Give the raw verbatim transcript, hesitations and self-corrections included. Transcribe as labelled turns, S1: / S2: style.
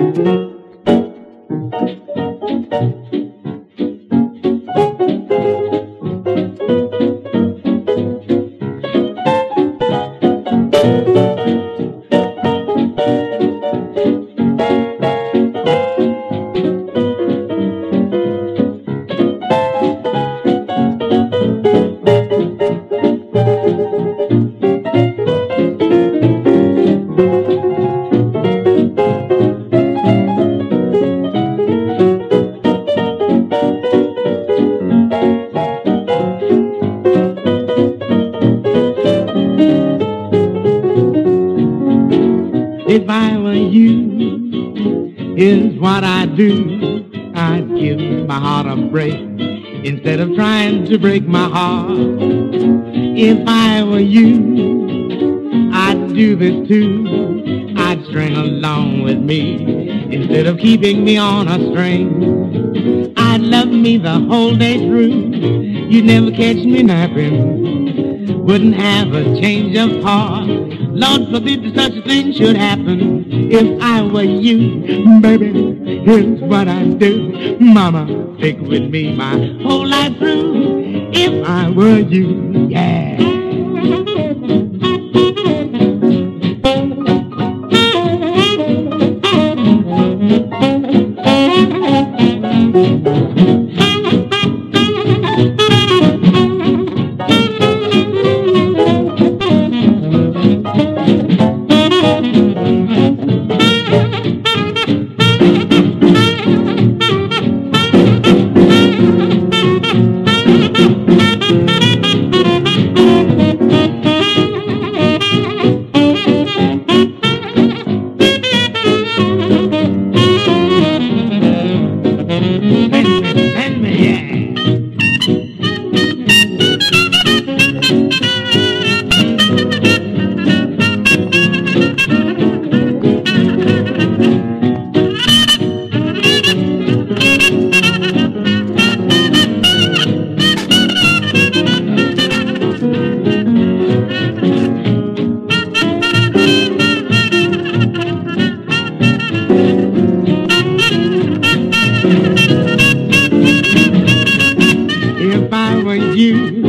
S1: If I were you, is what I'd do. I'd give my heart a break instead of trying to break my heart. If I were you, I'd do this too. I'd string along with me instead of keeping me on a string. I'd love me the whole day through. You'd never catch me napping. Wouldn't have a change of heart. Lord forbid that such a thing should happen. If I were you, baby, here's what I'd do. Mama, stick with me my whole life through. If I were you, yeah. If I were you,